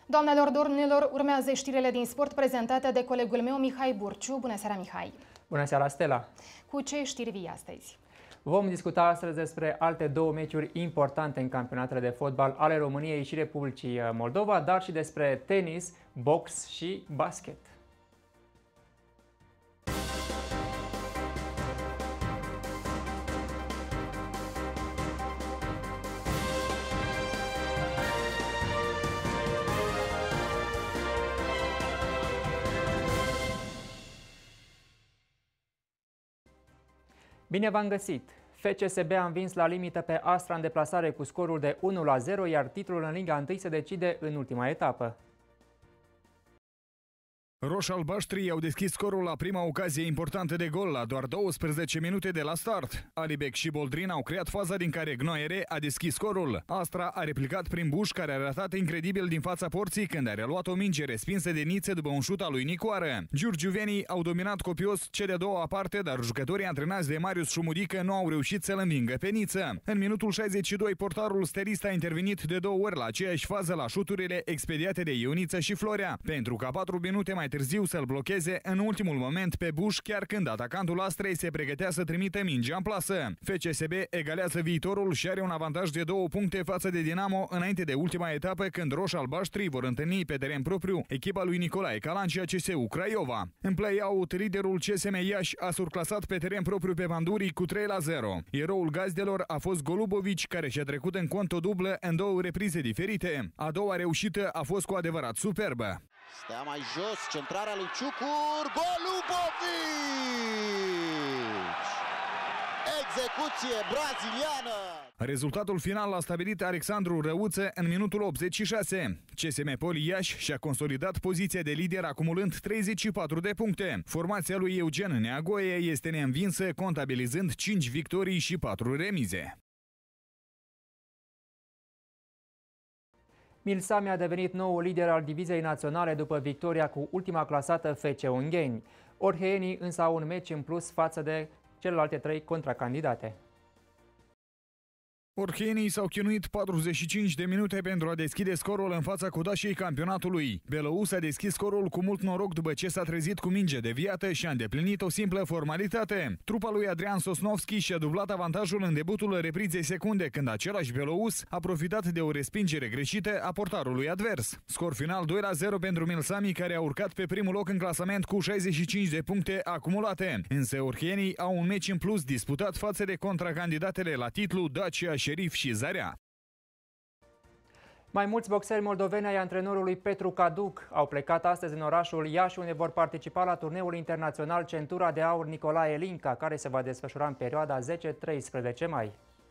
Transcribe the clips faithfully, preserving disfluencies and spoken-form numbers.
Doamnelor, domnilor, urmează știrile din sport prezentate de colegul meu, Mihai Burciu. Bună seara, Mihai! Bună seara, Stella! Cu ce știri vii astăzi? Vom discuta astăzi despre alte două meciuri importante în campionatele de fotbal ale României și Republicii Moldova, dar și despre tenis, box și basket. Bine v-am găsit! F C S B a învins la limită pe Astra în deplasare cu scorul de unu la zero, iar titlul în Liga unu se decide în ultima etapă. Roș-albaștrii au deschis scorul la prima ocazie importantă de gol la doar douăsprezece minute de la start. Alibec și Boldrin au creat faza din care Gnoiere a deschis scorul. Astra a replicat prin Buș, care a ratat incredibil din fața porții când a reluat o minge respinsă de Nițe după un șut al lui Nicoară. Giurgiuvenii au dominat copios cea de-a doua parte, dar jucătorii antrenați de Marius Șumudică nu au reușit să-l învingă pe Niță. În minutul șaizeci și doi, portarul sterist a intervenit de două ori la aceeași fază la șuturile expediate de Ioniță și Florea, pentru ca patru minute mai târziu să-l blocheze în ultimul moment pe Buș, chiar când atacantul Astrei se pregătea să trimită mingea în plasă. F C S B egalează viitorul și are un avantaj de două puncte față de Dinamo înainte de ultima etapă, când roș-albaștrii vor întâlni pe teren propriu echipa lui Nicolae Calancea, C S U Craiova. În play-out, liderul C S M Iași a surclasat pe teren propriu pe Pandurii cu trei la zero. Eroul gazdelor a fost Golubovici, care și-a trecut în cont o dublă în două reprize diferite. A doua reușită a fost cu adevărat superbă. Stea mai jos, centrarea lui Ciucur, Golubovici! Execuție braziliană! Rezultatul final l-a stabilit Alexandru Răuță în minutul optzeci și șase. C S M Poli Iași și-a consolidat poziția de lider acumulând treizeci și patru de puncte. Formația lui Eugen Neagoie este neînvinsă, contabilizând cinci victorii și patru remize. Milsami a devenit noul lider al diviziei naționale după victoria cu ultima clasată F C Ungheni. Orheienii însă au un meci în plus față de celelalte trei contracandidate. Orheienii s-au chinuit patruzeci și cinci de minute pentru a deschide scorul în fața codașei campionatului. Belous a deschis scorul cu mult noroc după ce s-a trezit cu minge deviată și a îndeplinit o simplă formalitate. Trupa lui Adrian Sosnovski și-a dublat avantajul în debutul reprizei secunde, când același Belous a profitat de o respingere greșită a portarului advers. Scor final doi la zero pentru Milsami, care a urcat pe primul loc în clasament cu șaizeci și cinci de puncte acumulate. Însă orheienii au un meci în plus disputat față de contracandidatele la titlu Dacia, Șerif și Zarea. Mai mulți boxeri moldoveni ai antrenorului Petru Caduc au plecat astăzi în orașul Iași, unde vor participa la turneul internațional Centura de Aur Nicolae Linca, care se va desfășura în perioada zece treisprezece mai.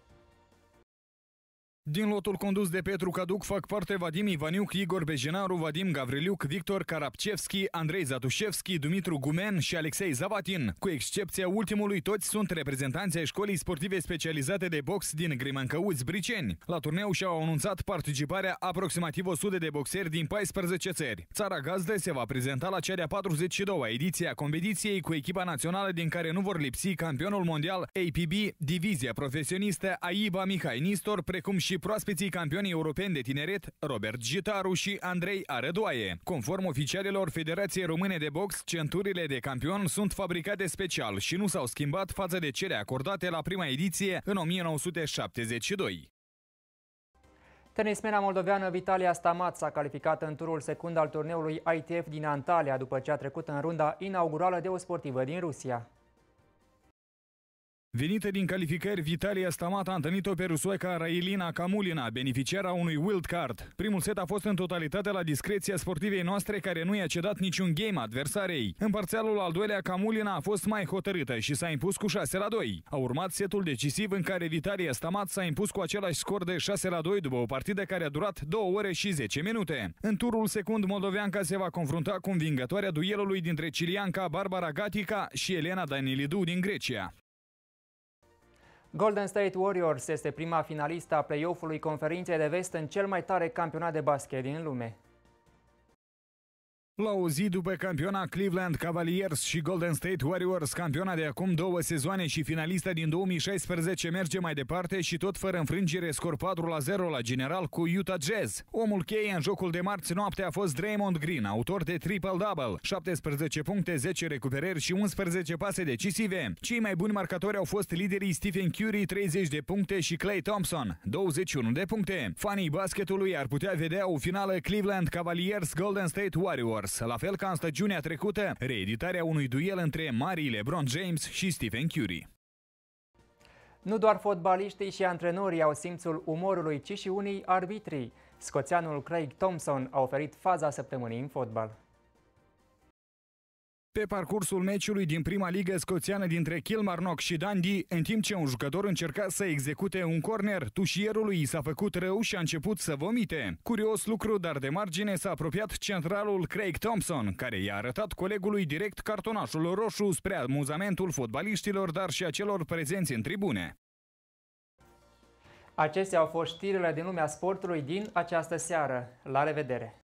Din lotul condus de Petru Caduc fac parte Vadim Ivaniuc, Igor Bejenaru, Vadim Gavriliuc, Victor Karapcevski, Andrei Zatușevski, Dumitru Gumen și Alexei Zavatin. Cu excepția ultimului, toți sunt reprezentanți ai școlii sportive specializate de box din Grimâncăuți, Briceni. La turneu și-au anunțat participarea aproximativ o sută de boxeri din paisprezece țări. Țara gazdă se va prezenta la cea de-a patruzeci și doua ediție a competiției cu echipa națională, din care nu vor lipsi campionul mondial A P B, divizia profesionistă AIBA Mihai Nistor, precum și și proaspeții campioni europeni de tineret Robert Gitaru și Andrei Arădoaie. Conform oficialilor Federației Române de Box, centurile de campion sunt fabricate special și nu s-au schimbat față de cele acordate la prima ediție în o mie nouă sute șaptezeci și doi. Tenismena moldoveană Vitalia Stamat s-a calificat în turul secund al turneului I T F din Antalya, după ce a trecut în runda inaugurală de o sportivă din Rusia. Venită din calificări, Vitalia Stamat a întâlnit-o pe rusoaica Railina Kamulina, beneficiara unui wild card. Primul set a fost în totalitate la discreția sportivei noastre, care nu i-a cedat niciun game adversarei. În parțialul al doilea, Kamulina a fost mai hotărâtă și s-a impus cu șase la doi. A urmat setul decisiv, în care Vitalia Stamat s-a impus cu același scor de șase la doi după o partidă care a durat două ore și zece minute. În turul secund, moldoveanca se va confrunta cu învingătoarea duelului dintre cilianca Barbara Gatica și Elena Danilidou din Grecia. Golden State Warriors este prima finalistă a play-off-ului Conferinței de Vest în cel mai tare campionat de basket din lume. La o zi după campiona Cleveland Cavaliers și Golden State Warriors, campiona de acum două sezoane și finalista din două mii șaisprezece, merge mai departe și tot fără înfrângere, scor patru la zero la general cu Utah Jazz. Omul cheie în jocul de marți noapte a fost Draymond Green, autor de triple-double, șaptesprezece puncte, zece recuperări și unsprezece pase decisive. Cei mai buni marcatori au fost liderii Stephen Curry, treizeci de puncte, și Klay Thompson, douăzeci și unu de puncte. Fanii basketului ar putea vedea o finală Cleveland Cavaliers Golden State Warriors, la fel ca în stagiunea trecută, reeditarea unui duel între marii LeBron James și Stephen Curry. Nu doar fotbaliștii și antrenorii au simțul umorului, ci și unii arbitrii. Scoțianul Craig Thompson a oferit faza săptămânii în fotbal. Pe parcursul meciului din prima ligă scoțiană dintre Kilmarnock și Dundee, în timp ce un jucător încerca să execute un corner, tușierului i s-a făcut rău și a început să vomite. Curios lucru, dar de margine s-a apropiat centralul Craig Thompson, care i-a arătat colegului direct cartonașul roșu spre amuzamentul fotbaliștilor, dar și a celor prezenți în tribune. Acestea au fost știrile din lumea sportului din această seară. La revedere!